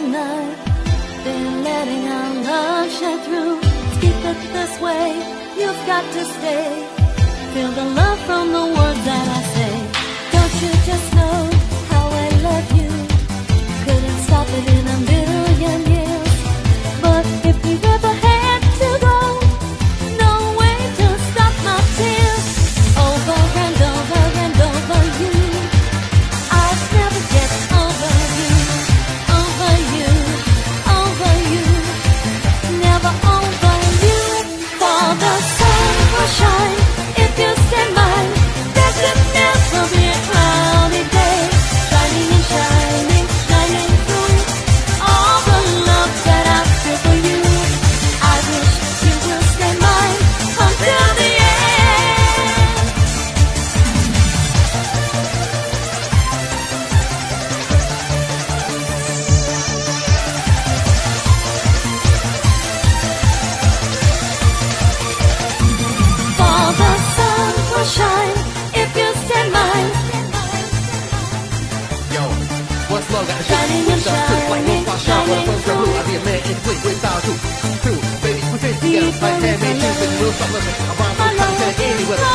night, then letting our love shine through. Keep it this way, you've got to stay. Feel the love from the words that I say. Don't you just know how I love you? Couldn't stop it in a million years. But if you ever had to go, no way to stop my tears. Over and over and over you, I'll never get over you. Over you, over you, never over you. For the sun will shine if you stand mine. There could never be a cloudy day. Shining and shining, shining through all the love that I feel for you. I wish you will stand mine until the end. For the sun will shine if you stand mine. Yo, what's love got to do Shining and with us too? Like no far shine, shining, what a first rule. I'll be a man in quick without you. True, baby, we fit together like hand made shoes, and we'll stop living around the country anywhere.